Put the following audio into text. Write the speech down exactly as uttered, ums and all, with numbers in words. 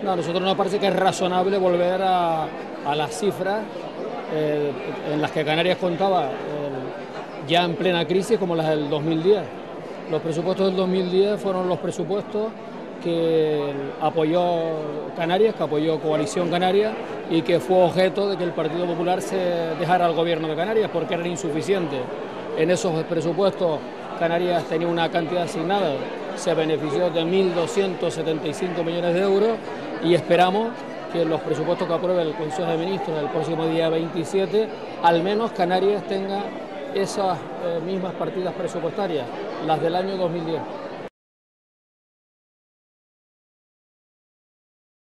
No, a nosotros nos parece que es razonable volver a, a las cifras eh, en las que Canarias contaba eh, ya en plena crisis, como las del dos mil diez. Los presupuestos del dos mil diez fueron los presupuestos que apoyó Canarias, que apoyó Coalición Canaria y que fue objeto de que el Partido Popular se dejara al gobierno de Canarias porque eran insuficientes. En esos presupuestos Canarias tenía una cantidad asignada, se benefició de mil doscientos setenta y cinco millones de euros y esperamos que en los presupuestos que apruebe el Consejo de Ministros el próximo día veintisiete, al menos Canarias tenga esas eh, mismas partidas presupuestarias, las del año dos mil diez.